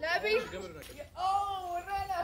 نبيل ورانا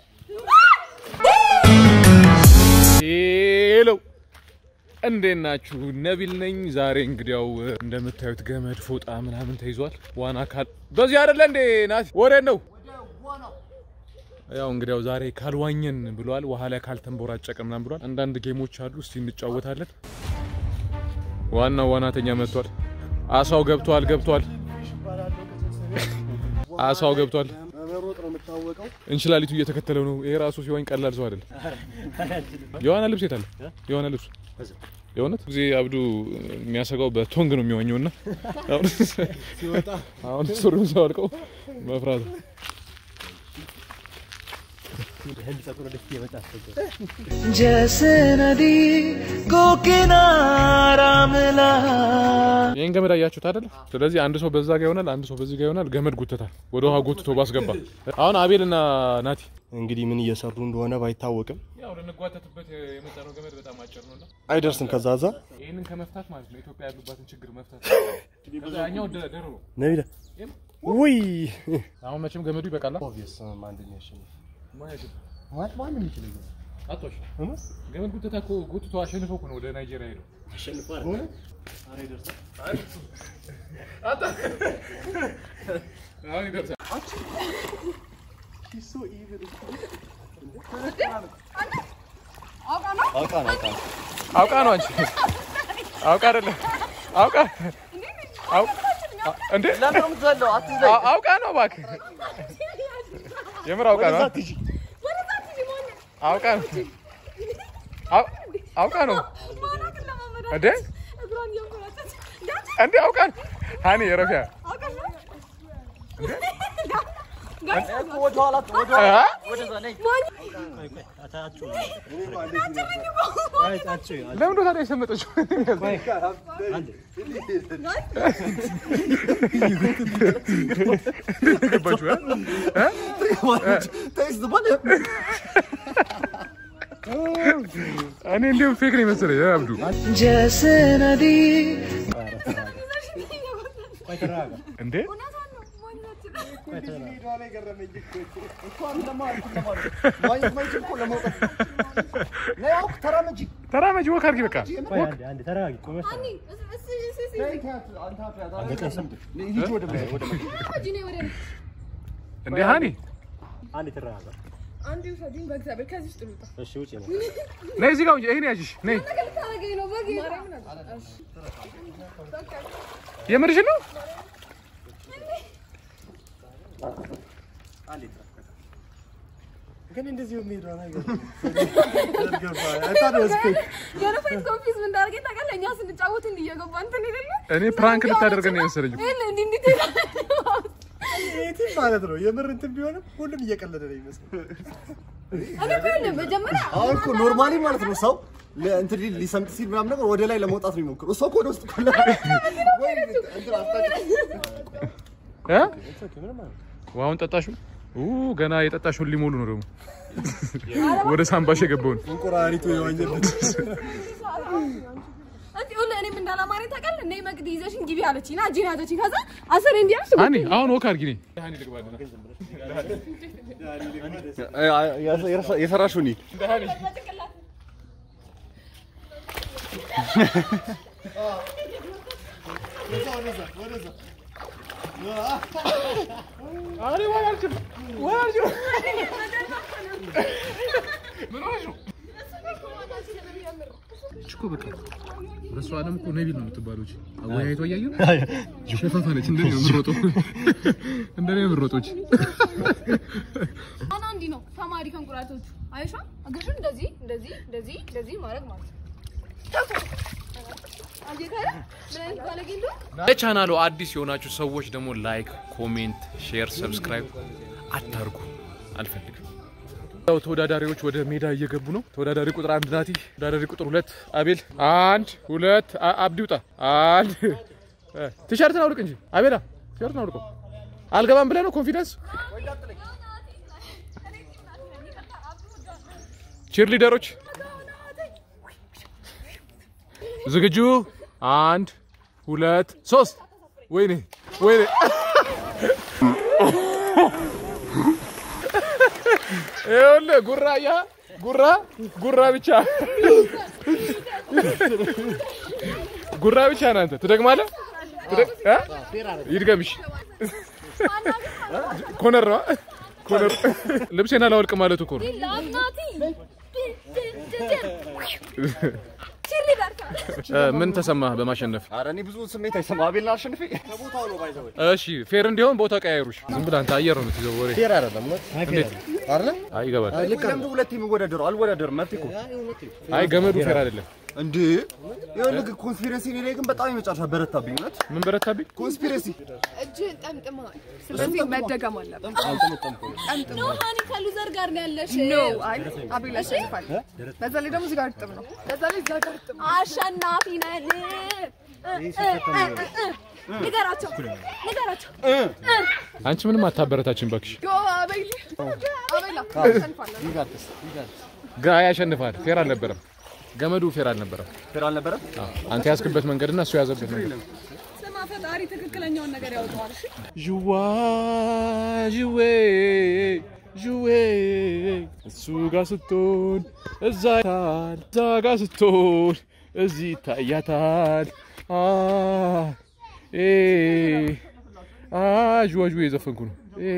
هلو እንዴት ናችሁ ነቢል ነኝ ዛሬ እንግዲያው እንደምታዩት ገመድ ፎጣ ምናምን ተይዟል ዋና ካል በዚህ አይደለ እንዴ ናት ወሬ ነው ያው እንግዲያው ዛሬ ካልዋኘን ብሏል ውሃ ላይ ካልተንቦራጨቀ ምናምን ብሏል አንዳንድ ጌሞች አሉ እስቲ እንጫወታለን ዋናተኛ መጥቷል አሳው ገብቷል አሳው ገብቷል በሮጥ ነው የምታወቀው እንሽላሊቱ እየተከተለው ነው ይሄ ራሱ ሲዋኝ ቀላል ሰው አይደል የዋና ልብስ የታለ የዋና ልብስ የሆነት ጊዜ አብዱ የሚያሰጋው በቶንግ ነው የሚዋኘውና ሲወጣ አሁን ሱሩን ሳወልቀው መፍራት जैसे नदी को किनारा मिला ይሄን ገመድ አያችሁት አይደል ስለዚህ አንድ ሰው በዛ ጋር ይሆናል አንድ ሰው በዚህ ጋር ይሆናል ገመድ ጉተታ ወደ ውሃ ጉትቶ ባስገባ አሁን አቤልና ናቲ እንግዲህ ምን እየሰሩ እንደሆነ ባይታወቅም ያው ለነጓተትበት የመጣነው ገመድ በጣም አጭር ነውና አይደርስም ከዛዛ ይሄንን ከመፍታት ማለት ነው ኢትዮጵያ ያሉባትን ችግር መፍታት ከዛኛው ደሮ ነቢለ ውይ አሁን መቼም ገመዱ ይበቃላ ኦብቪየስ ማንደኛሽ ማን ምን ይችላል አጥቶሽ ገመድ ጉተታ እኮ ጉትቶ አሸንፈው ነው ወደ ናይጄሪያ ሄደው አሸንፈው አይደል አሬ ደርሳ አይ ደርሳ ሺ ሶ ኢቪል አውቃ ነው አንቺ አውቃ አይደለም አውቃ እንዴ ለምን ዘለው አትዘይ አውቃ ነው እባክህ የምር አውቃ ነው አውቃ ነው እንዴ አውቃ ነው ሃኒ የረፊያ ለምን ነው ታዲያ የሰመጠችው እኔ እንደው ፌክ ነው መሰለኝ አብዱ जैसे नदी እንዴ ተራመጂ ወካርጊ በቃ አንዴ ተራጊ ቆመሽ እንዴ ሃኒ አንዴ ተራጋ አንዴ ወሰዱኝ በእግዚአብሔር ከዚህ ውስጥ ልውጣ እሺ ውጪ ነው ነይ እዚህ ጋር ይሄን ያጂሽ ነይ የምርሽ ነው አንዴ ግን እንደዚህ የሚሄደው ነገር የነፈት ኮንፊዝ ምን እንዳርገኝ ታውቃለህ እኛ ስንጫወት እንዲየገባ እንትን ይደለ እኔ ፕራንክ ልታደርገን ነው መሰለኝ እንዴ እቴ ማለት ነው የምር እንትን ቢሆንም ሁሉም እየቀለደ ነው ይመስላል እኔ ኮለ መጀመሪያ አሁን እኮ ኖርማሊ ማለት ነው ሰው እንትን ሊሰምጥ ሲል ምናምን ነገር ወደ ላይ ለመውጣት ነው የሚሞክረው እሱ እኮ ወደ ውስጥ ቆላ ወይ እንትን አስታጭ ዋውን ጠጣሹ ገና የጠጣሹን ሊሞሉ ነው ደግሞ ወደ ሳምባሽ የገባውን እንቁራሪቱ የዋኘበት አንተ ሁሉ እኔም እንዳላማረኝ ታውቃለህ እኔ መግድ ይዘሽኝ ግቢ አለችኝና አጂና አለችኝ ከዛ አሰር እንዲያስ ሃኒ አሁን ወክ አድርጊ ነኝ ሃኒ ልግባልና የሰራሽው ነኝ ሃኒ ወደዛ አሬ ወላልኩ ምን ሆነሽ ነው እኮ በቃ ረሷ አለም እኮ ነቢል ነው የምትባለው እቺ አወያይቶ ያያዩ ሸፋፋ ነች እንደኔ ምሮጦች አና እንዲ ነው ተማሪ ከንቁራቶቹ አይሻ አገሽ እንደዚህ ማድረግ ማለት ለቻናሉ አዲስ የሆናችሁ ሰዎች ደግሞ ላይክ ኮሜንት ሼር ሰብስክራይብ አታርጉ አልፈልግም ያው ተወዳዳሪዎች ወደ ሜዳ እየገቡ ነው ተወዳዳሪ ቁጥር 1 ናቲ ተወዳዳሪ ቁጥር 2 አቤል 1 2 አብዲ ውጣ 1 ቲሸርት አውልቅ እንጂ አቤላ ቲሸርት አውልቆ አልገባም ብለህ ነው ኮንፊደንስ ቺር ሊደሮች ዝግጁ 1 2 3 ወይኔ ይኸውልህ ጉራ ብቻ ነው አንተ ትደግማለህ ይድገምሽ ኮነር ልብሴን አላወልቅ ማለት እኮ ነው ምን ተሰማህ በማሸነፍ ኧረ እኔ ብዙ ስሜት አይሰማም አቤልና አሸንፌ ከቦታው ነው ባይዘው እሺ ፌር እንዲሆን ቦታ ቀያይሩሽ ዝም ብለህ አንተ አየር ነው የምትይዘው ወሬ ፌር አይደለም እንዴት አይደለ አይ ይገባል ለምን ሁለቴ የሚወዳደረው አልወዳደርም መብቴ እኮ አይ ገመዱ ፌር አይደለም እንዴ ይኸውልህ ኮንስፒረሲ ላይ ግን በጣም የመጨረሻ በረታብኝ እውነት ምን በረታብኝ ኮንስፒረሲ እጅህን ጠምጥመሃል ስለዚህ መደገም አለበት ነው ሃኒ ከሉዘር ጋር ነው ያለሽ ኖ አይ አቤል አሸንፏል በዛ ላይ ደግሞ እዚህ ጋር ጥም ነው በዛ ላይ እዛ ጋር ጥም አሸናፊ ነን ንገራቸው አንቺ ምንም አታበረታችን ባክሽ ጎ አቤል አሸንፏል ጋር ያሸንፋል ፌር አልነበረም ገመዱ ፌር አልነበረም አንተ ያስክበት መንገድና እሱ ያዘበት መንገድ ስማ ፈጣሪ ትክክለኛውን ነገር ያወጣዋል እሺ ጁዌ እሱ ጋር ስትሆን እዛ ጋር ስትሆን እዚህ ታያታል ጁዌ ዘፈንኩ ነው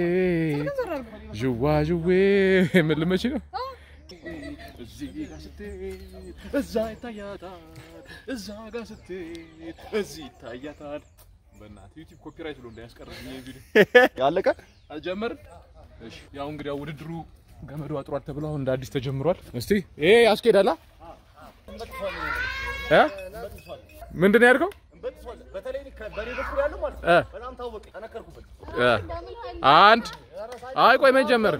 ጁዌ ምን ልመች ነው እዚህ ጋር ስትሄድ እዛ ይታያታል እዛ ጋር ስትሄድ እዚህ ይታያታል በእናትህ ዩቲዩብ ኮፒራይት ብሎ እንዳያስቀርብኝ ቪዲዮ ያለቀ አልጀመር እሺ ያው እንግዲህ ውድድሩ ገመዱ አጥሯል ተብሎ አሁን እንደ አዲስ ተጀምሯል እስቲ ያስኬዳላ ምንድነው ያድርገው በተለይ ከበሬ በኩል ያለው ማለት በጣም ታወቀ ተነከርኩበት አንድ አይ ቆይ ምን ጀመር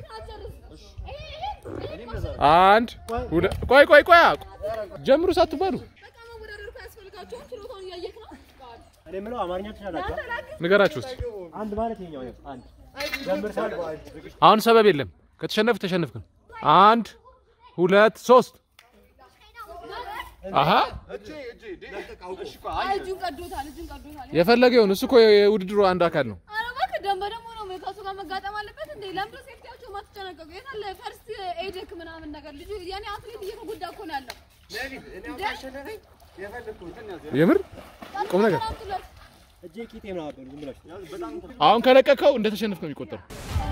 አንድ ቆይ ጀምሩ ሳትባሉ እኔ ምነው አማርኛ ትችላላችሁ ንገራችሁ እስቲ አንድ ማለት ይሄኛው አንድ ጀምርታል አሁን ሰበብ የለም ከተሸነፍክ አንድ ሁለት ሶስት አሃ እጁን ቀዶታል የፈለገውን እሱ እኮ የውድድሩ አንድ አካል ነው አረባክ ደንበደሞ ነው ከሱ ጋር መጋጠም አለበት እንዴ ለምዶ ሴፍቲያቸው ማትጨነቀቁ የታለ ፈርስት ኤድክ ምናምን ነገር ልጅ ያኔ አትሌት እየተጎዳ እኮ ነው ያለው እኔ አሸነፈኝ የፈለኩት የምር ቆም ነገር እጄ ቂጤ ነው አበሉ ዝም ብላችሁ በጣም አሁን ከለቀቀው እንደተሸነፍክ ነው የሚቆጠረው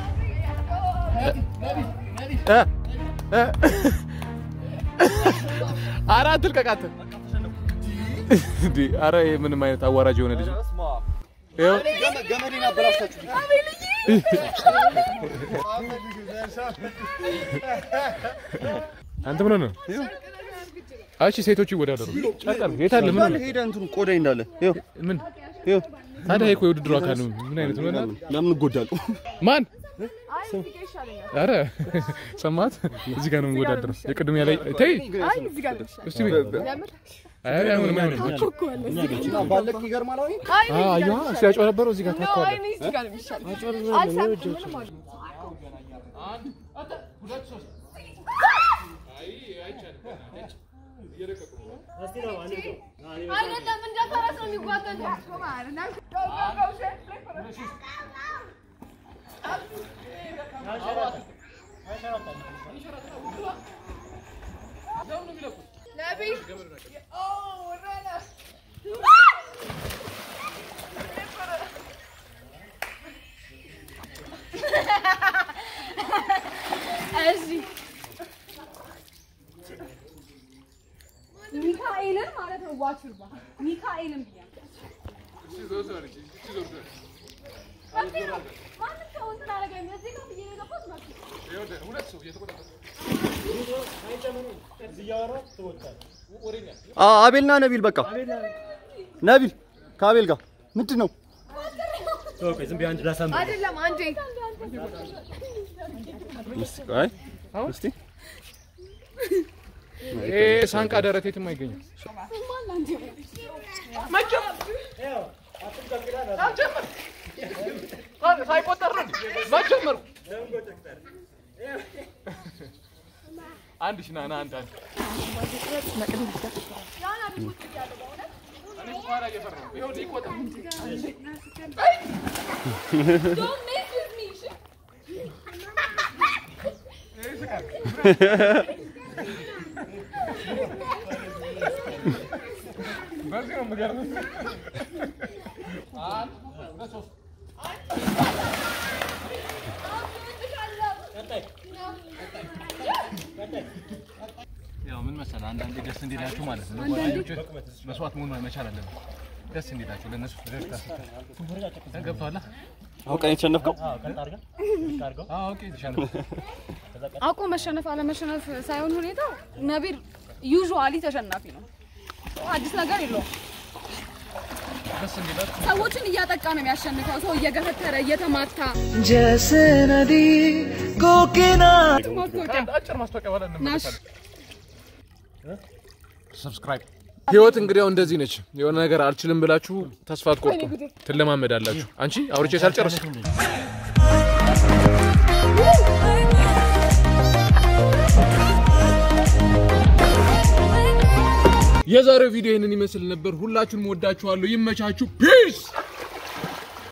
አራት ልቀቃት እንዴ አረ ምንም አይነት አዋራጅ የሆነ ልጅ ይኸው ገመዴን አበላሽታችሁ አንተ ምን ነው አቺ ሴቶች ይወዳደሩ ጫቃል የታለ ምን ሄደ እንትኑ ቆዳይ እንዳለ ይኸው ምን ይኸው ታዲያ እኮ የውድድሩ አካል ነው ምን አይነት ነው ለምን ጎዳሉ ማን አይ እዚህ ጋር ይሻለኛል አረ ሰማት እዚህ ጋር ነው የምወዳደረው የቅድም ያለ ተይ አይ እዚህ ጋር ይሻለኛል እስቲ አይ አሁን ማን ነው ባለክ ይገርማል አይ አዩ ሲያጨው ነበር እዚህ ጋር ታቋለ አይ እዚህ ጋር ይሻለኛል አልሳቅም ማለት አንድ አታ ሁለት ሶስት አይ አይቻልም እየለቀቁ ነው እስቲ ነው አንዴ አይደለም እንደፈረስ ነው የሚጓተተው ማለት ነው ሚካኤልን ማለት ነው ዋችርባ ሚካኤልን ብያለሁ አቤልና ነቢል በቃ ነቢል ከአቤል ጋር ምንድነው ኦኬ ዝም ቢያንድ ላሳም አይደለም አንዴ እስቲ ሳንቃ ደረቴትም አይገኝም ሳይቆጠር ነው ማጀመር አንድ ሽና ና አንድ Don't mess with me. በዚህ ነው የምገርመው ያው ምን መሰለህ አንዳንዴ ደስ እንዲላችሁ ማለት ነው መስዋዕት መሆን መቻል አለበት ደስ እንዲላችሁ ለነሱ ደስታ ገብቶሃል አውቀኝ ተሸነፍከው ኦኬ ተሸነፍ አውቆ መሸነፍ አለ መሸነፍ ሳይሆን ሁኔታው ነብር ዩዥዋሊ ተሸናፊ ነው አዲስ ነገር የለውም ደስ እንዲላችሁ ሰዎችን እያጠቃ ነው የሚያሸንፈው ሰው እየገፈተረ እየተማታ जैसे नदी को किनारा አጭር ማስታወቂያ ባለ እንመለሳለን ሰብስክራይብ ህይወት እንግዲህ እንደዚህ ነች የሆነ ነገር አልችልም ብላችሁ ተስፋ አትቆርጡ ትለማመዳላችሁ አንቺ አውርቼ ሳልጨርስ የዛሬው ቪዲዮ ይሄንን ይመስል ነበር ሁላችሁንም ወዳችኋለሁ ይመቻችሁ ፒስ